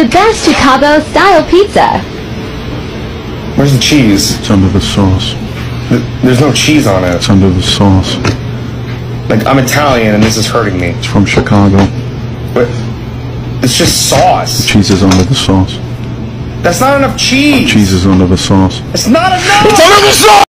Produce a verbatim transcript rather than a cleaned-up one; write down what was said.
the best Chicago-style pizza. Where's the cheese? It's under the sauce. Th There's no cheese on it. It's under the sauce. Like, I'm Italian and this is hurting me. It's from Chicago. But it's just sauce. The cheese is under the sauce. That's not enough cheese. The cheese is under the sauce. It's not enough. It's under the sauce!